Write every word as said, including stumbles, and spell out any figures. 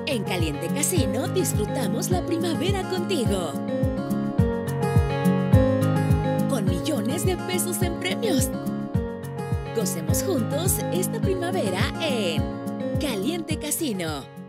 En Caliente Casino disfrutamos la primavera contigo. Con millones de pesos en premios. Gocemos juntos esta primavera en Caliente Casino.